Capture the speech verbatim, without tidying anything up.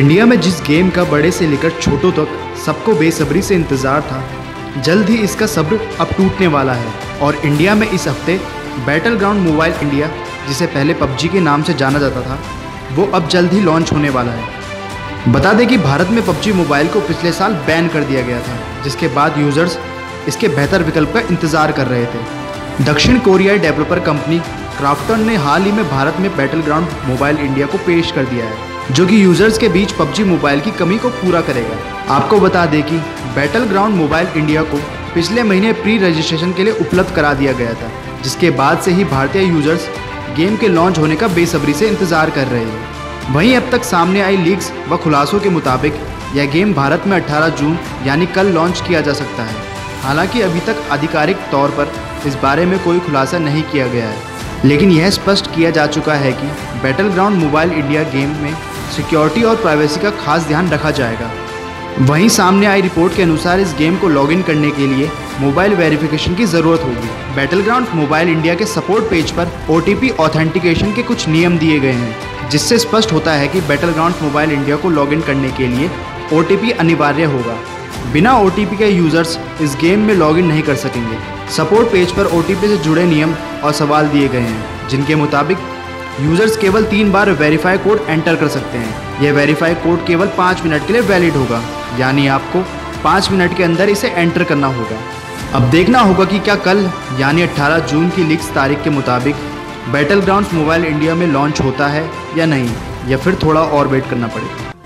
India में जिस game का बड़े से लेकर छोटों तक सबको बेसब्री से इंतज़ार था, जल्द ही इसका सब्र अब टूटने वाला है। और इंडिया में इस हफ्ते बैटल ग्राउंड मोबाइल इंडिया, जिसे पहले पबजी के नाम से जाना जाता था, वो अब जल्द ही लॉन्च होने वाला है। बता दें कि भारत में पबजी मोबाइल को पिछले साल बैन कर दिया गया था, जिसके बाद यूज़र्स इसके बेहतर विकल्प का इंतज़ार कर रहे थे। दक्षिण कोरियाई डेवलपर कंपनी क्राफ्टन ने हाल ही में भारत में बैटल ग्राउंड मोबाइल इंडिया को पेश कर दिया है, जो कि यूजर्स के बीच पबजी मोबाइल की कमी को पूरा करेगा। आपको बता दें कि बैटल ग्राउंड मोबाइल इंडिया को पिछले महीने प्री रजिस्ट्रेशन के लिए उपलब्ध करा दिया गया था, जिसके बाद से ही भारतीय यूजर्स गेम के लॉन्च होने का बेसब्री से इंतजार कर रहे हैं। वहीं अब तक सामने आई लीक्स व खुलासों के मुताबिक यह गेम भारत में अठारह जून यानी कल लॉन्च किया जा सकता है। हालांकि अभी तक आधिकारिक तौर पर इस बारे में कोई खुलासा नहीं किया गया है, लेकिन यह स्पष्ट किया जा चुका है कि battle ground mobile India game में सिक्योरिटी और प्राइवेसी का खास ध्यान रखा जाएगा। वहीं सामने आई रिपोर्ट के अनुसार इस गेम को लॉगिन करने के लिए मोबाइल वेरिफिकेशन की ज़रूरत होगी। बैटल ग्राउंड मोबाइल इंडिया के सपोर्ट पेज पर ओ टी पी ऑथेंटिकेशन के कुछ नियम दिए गए हैं, जिससे स्पष्ट होता है कि बैटल ग्राउंड मोबाइल इंडिया को लॉगिन करने के लिए ओ टी पी अनिवार्य होगा। बिना ओ टी पी के यूज़र्स इस गेम में लॉगिन नहीं कर सकेंगे। सपोर्ट पेज पर ओ टी पी से जुड़े नियम और सवाल दिए गए हैं, जिनके मुताबिक यूज़र्स केवल तीन बार वेरीफाई कोड एंटर कर सकते हैं। यह वेरीफाई कोड केवल पाँच मिनट के लिए वैलिड होगा, यानी आपको पाँच मिनट के अंदर इसे एंटर करना होगा। अब देखना होगा कि क्या कल यानी अठारह जून की लीक्स तारीख के मुताबिक बैटल ग्राउंड्स मोबाइल इंडिया में लॉन्च होता है या नहीं, या फिर थोड़ा और वेट करना पड़ेगा।